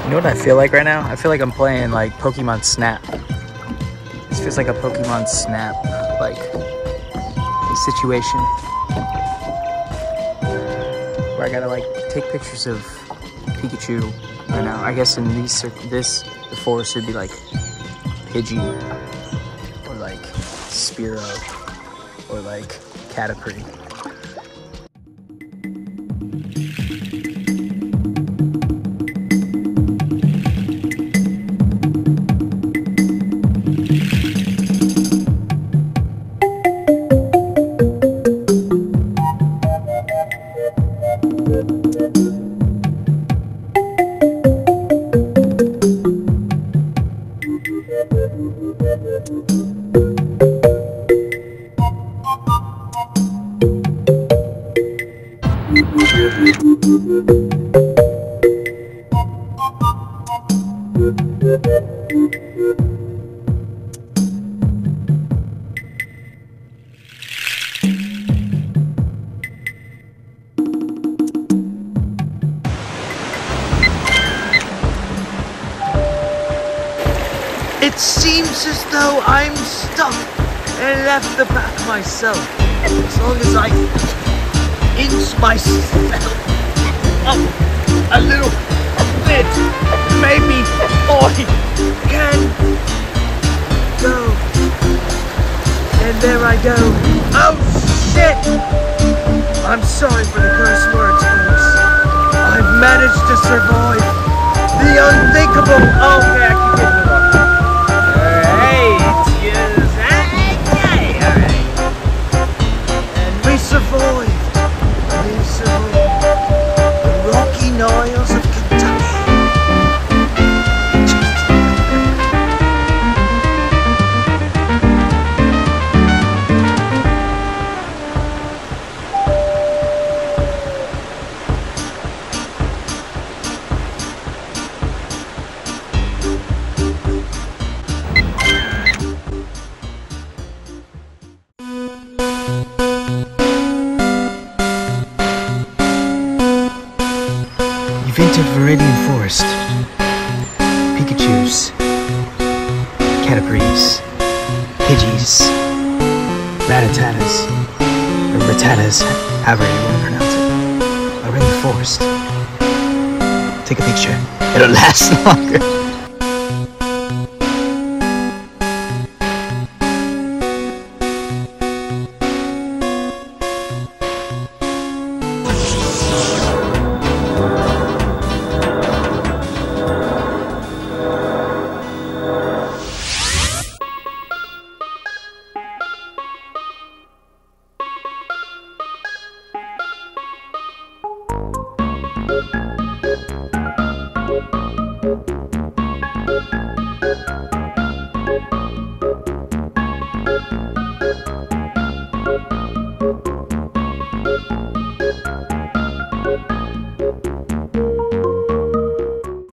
You know what I feel like right now? I feel like I'm playing like Pokemon Snap. This feels like a Pokemon Snap like situation where I gotta like take pictures of Pikachu right now. I guess in the forest would be like Pidgey or like Spearow or like Caterpie. It seems as though I'm stuck and left the back myself. As long as I inch myself up a little bit, maybe I can go. And there I go. Oh shit! I'm sorry for the curse words, folks. I've managed to survive the unthinkable. Okay, I can get it up. The Rocky Niles of Kentucky. You've entered Viridian Forest. Pikachus, Caterpies, Pidgeys, Rattatas, or Rattatas, however you want to pronounce it, are in the forest. Take a picture. It'll last longer.